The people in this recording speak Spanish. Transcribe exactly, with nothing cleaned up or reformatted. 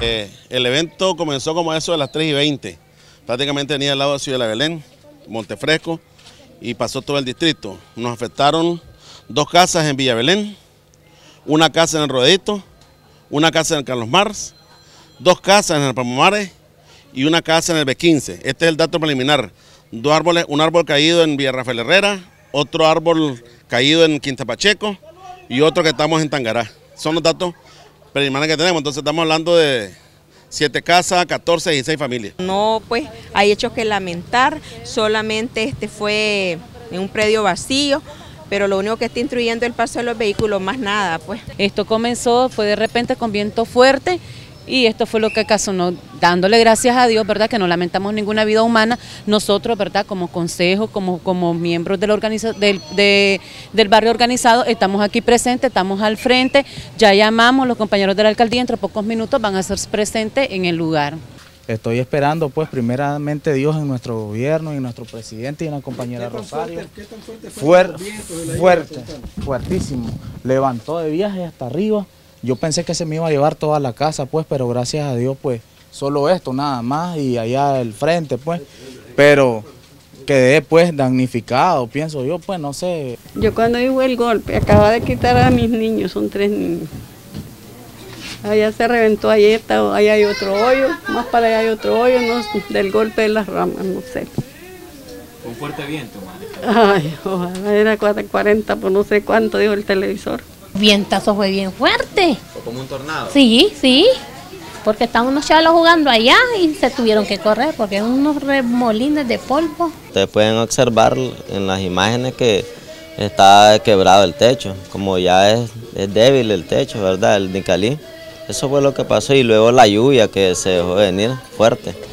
Eh, el evento comenzó como eso de las tres y veinte. Prácticamente venía al lado de Ciudad de la Belén, Montefresco, y pasó todo el distrito. Nos afectaron dos casas en Villa Belén, una casa en el Rodito, una casa en el Carlos Marx, dos casas en el Palmares y una casa en el B quince. Este es el dato preliminar. Dos árboles, un árbol caído en Villa Rafael Herrera, otro árbol caído en Quinta Pacheco y otro que estamos en Tangará. Son los datos preliminares que tenemos, entonces estamos hablando de siete casas, catorce, dieciséis familias. No, pues hay hechos que lamentar, solamente este fue en un predio vacío, pero lo único que está instruyendo el paso de los vehículos, más nada, pues. Esto comenzó, fue de repente con viento fuerte y esto fue lo que ocasionó, dándole gracias a Dios, ¿verdad?, que no lamentamos ninguna vida humana. Nosotros, ¿verdad?, como consejo, como, como miembros del, organiza, del, de, del barrio organizado, estamos aquí presentes, estamos al frente, ya llamamos, los compañeros de la alcaldía entre pocos minutos van a ser presentes en el lugar. Estoy esperando, pues, primeramente Dios en nuestro gobierno y en nuestro presidente y en la compañera Rosario. ¿Qué tan fuerte fue el viento de la lluvia? Fuerte, fuertísimo. Levantó de viaje hasta arriba. Yo pensé que se me iba a llevar toda la casa, pues, pero gracias a Dios, pues, solo esto, nada más, y allá al frente, pues, pero quedé, pues, damnificado, pienso yo, pues, no sé. Yo cuando hubo el golpe, acaba de quitar a mis niños, son tres niños. Allá se reventó, allá, está, allá hay otro hoyo, más para allá hay otro hoyo, no, del golpe de las ramas, no sé. Con fuerte viento, madre. Ay, ojalá era cuarenta por no sé cuánto, dijo el televisor. Vientazo fue bien fuerte. ¿Fue como un tornado? Sí, sí, porque estaban unos chavalos jugando allá y se tuvieron que correr porque eran unos remolines de polvo. Ustedes pueden observar en las imágenes que está quebrado el techo, como ya es, es débil el techo, ¿verdad?, el Nicalí. Eso fue lo que pasó y luego la lluvia que se dejó venir fuerte.